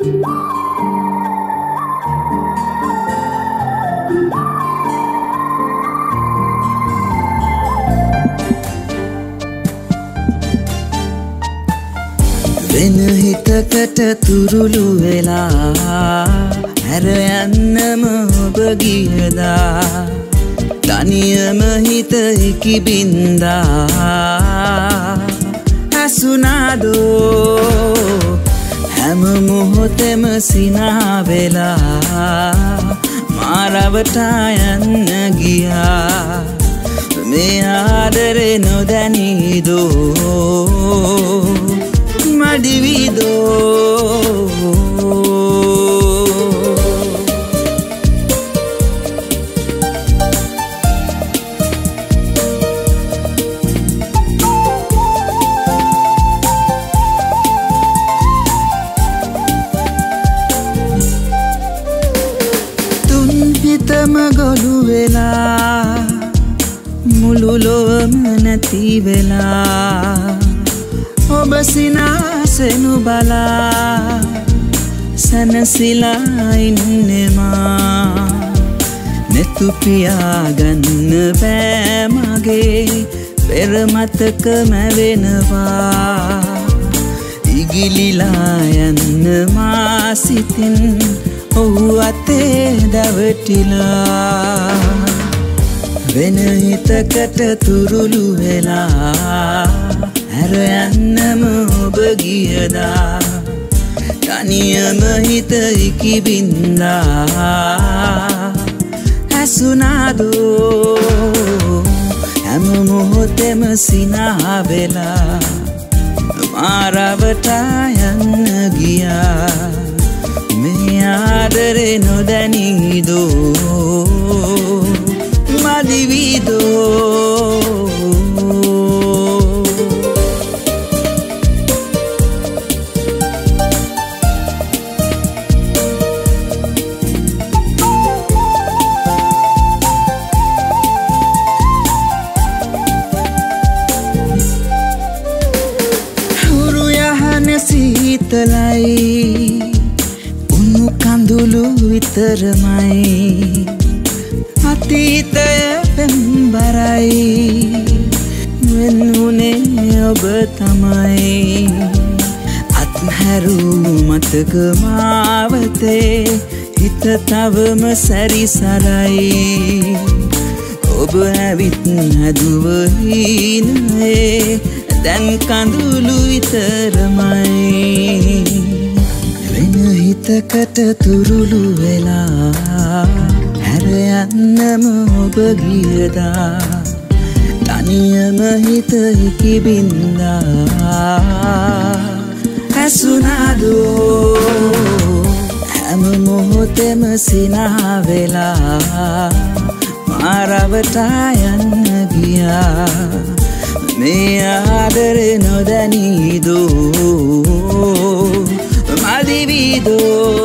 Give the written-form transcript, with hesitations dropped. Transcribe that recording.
වෙන හිතකට තුරුළු වෙලා හැර යන්නම ඔබ ගියදා තනියම හිත ඉකිබින්දා ඇසුනාදෝ හැම මොහොතෙම සිනා වෙලා මා රවටා යන්න ගියා මේ ආදරේ නොදැනීදෝ හිතම ගොළු වෙලා මුළු ලොවම නැති වෙලා ඔබ සිනාසෙනු බලා සැනසීලා ඉන්නෙමා නෙතු පියාගන්න බෑ මගේ පෙර මතක මැවෙනවා ඉගිලිලා යන්න මා සිතින් ඔහු අතේ දවටිලා වෙන හිතකට තුරුළු වෙලා හැර යන්නම ඔබ ගියදා තනියම හිත ඉකිබින්දා ඇසුනාදෝ හැම මොහොතෙම සිනා වෙලා මා රවටා යන්න ගියා මේ ආදරේ නොදැනීදෝ මදිවිදෝ හුරු යහන සීතලයි උණු කඳුළු විතරමයි අතීතය පෙම්බරයි වෙනුනේ ඔබ තමයි අත්හැරු මතක මාවතේ හිත තවම සැරිසරයි ඔබ ඇවිත් හැදුව හීනයේ දැන් කඳුළු විතරමයි වෙන හිතකට තුරුළු වෙලා හැර යන්නම ඔබ ගියදා තනියම හිත ඉකිබින්දා ඇසුනාදෝ හැම මොහොතෙම සිනා වෙලා මා රවටා යන්න ගියා මේ ආදරේ නොදැනීදෝ මදිවිදෝ